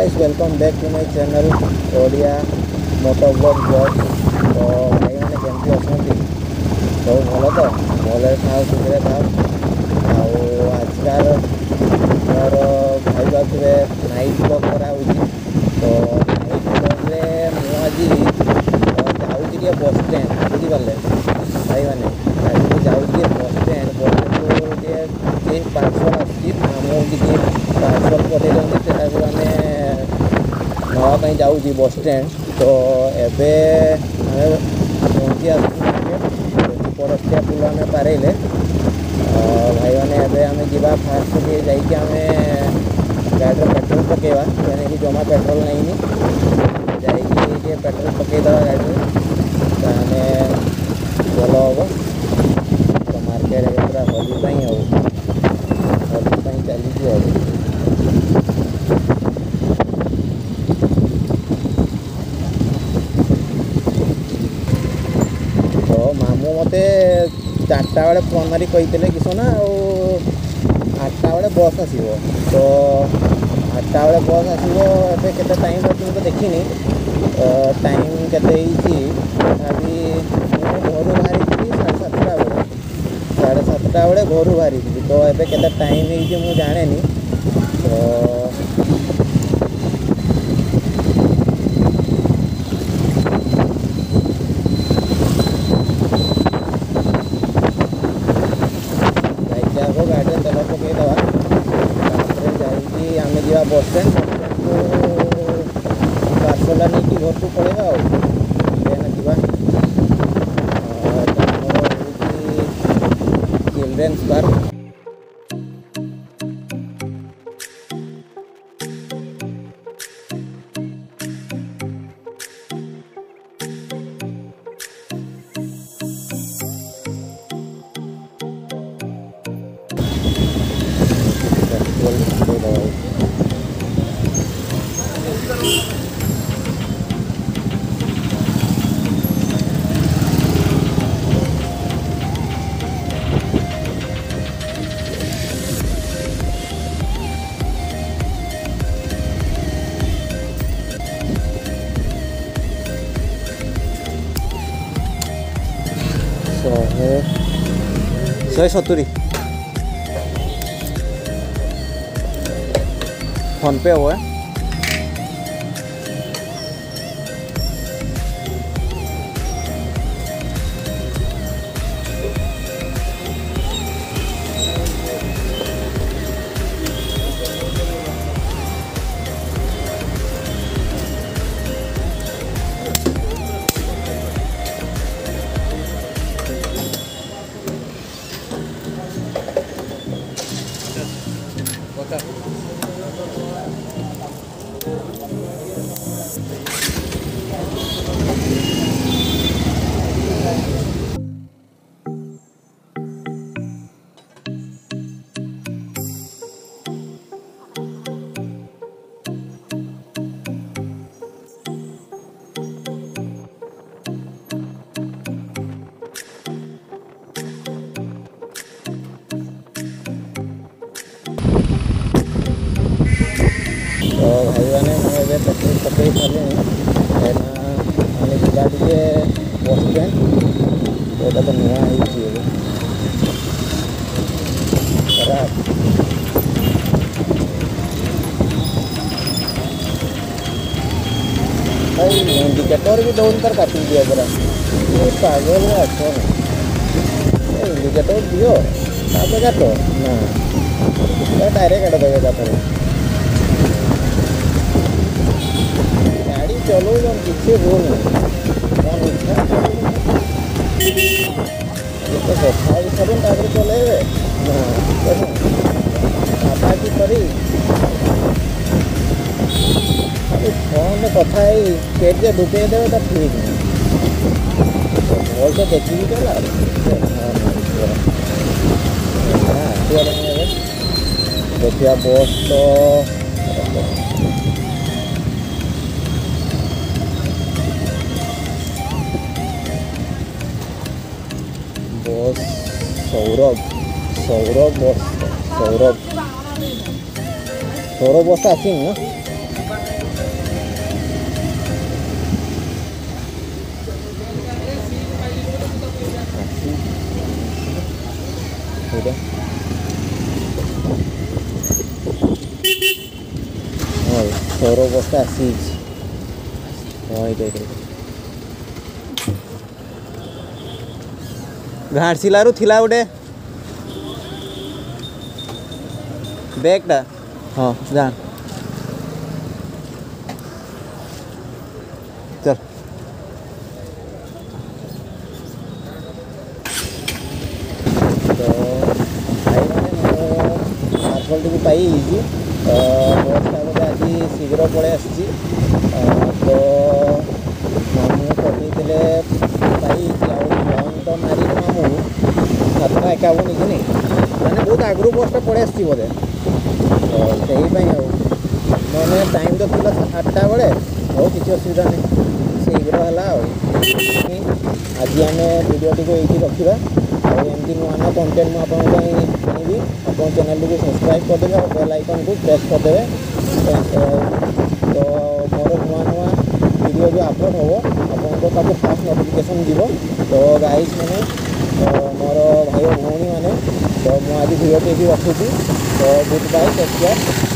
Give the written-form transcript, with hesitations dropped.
Guys, welcome back to my channel Odia मोटो blog blog. तो भाई मैंने केमती अच्छा सब भल तो भले था सुखरे था आजकल मोर भाई पाखे नाइट ब्लॉग करा तो नाइट ब्लॉगे आज जाऊँगी बस स्टैंड बुझिपारे भाई मैंने आज जाऊँगी बस स्टैंड गोटे पार्सल आमुके पार्सल पठे मैंने नापी जाऊँगी बस स्टैंड। तो एबे पहुँची परस्तिया पुल आम पारे भाई मैंने एबे आम जा फास्ट जाइए गाड़ी पेट्रोल पकेवा कि जमा पेट्रोल नहीं जाइए पेट्रोल पकईदे गाड़ी भल हम। तो मार्केट पूरा होली होली चली तो मामू मते 4टा बेले फोन मारी कही कि सोना 8टा बेले बस आसो। तो 8टा बेले बस आसो ए के टाइम अच्छी तो देखनी टाइम के तथापि घर बाहरी 7:30 बेले 7:30 बेले घर बाहरी। तो ए के टाइम हो जाने तो गाड़ी तेल पकईदे जाइए आम जा बस स्टैंड पार्सलटा नहीं घर को पलैया चिल्ड्रेन्स पार्क। शहे 70 फोन पे हुआ है। तो भाई मैंने मुझे पेट्रोल पकई सारे आम जा बस स्टैंड तो तो नुआ खराब भाई इंडिकेटर भी दौन कर काटी दिया पूरा पागल अच्छो इंडिकेटर दियो काटो ना डायरेक्ट काट देवे तापर चलो किसी भूल नहीं इच्छा तो सफा कर चले बाबा की करी फोन कथा पेट जे ढुके देवे तो ठीक नहीं भल तो देखी चला देखिए बस तो बस सौरभ बस सौरभ बस आसी ना भाई सौर बस्ता आसी हाँ ये घाटशिलू थिला गोटे बैगटा हाँ जा चल तो भाई मैंने पार्सल टी पाई बसटा गोटे आज शीघ्र पड़े आसी तो मामू कहते पाई फोन तो मारी मामू 751 कि नहीं मैंने बहुत आगु बसटा पड़े आसी बोधे तो से मैंने टाइम तो थी 8टा बेले हो किसी असुविधा नहीं शीघ्र है आज आम भिडियोटी को ये रखा आमती नुआ नुआ कंटेंट मुझे आनी आप चैनल को सब्सक्राइब करदे और बेल आइकन को प्रेस करदे तो मोर नुआ नुआ वीडियो जो अपलोड हम आपको फास्ट नोटिफिकेशन जीव तो गाइस मैंने मोर भाई भौणी मैंने तो मुझे आज भिडियोटी रखुची तो गुड बाय टेक केयर।